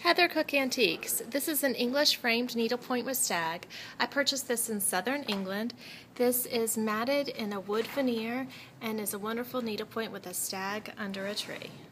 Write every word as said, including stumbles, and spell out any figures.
Heather Cook Antiques. This is an English framed needlepoint with stag. I purchased this in southern England. This is matted in a wood veneer and is a wonderful needlepoint with a stag under a tree.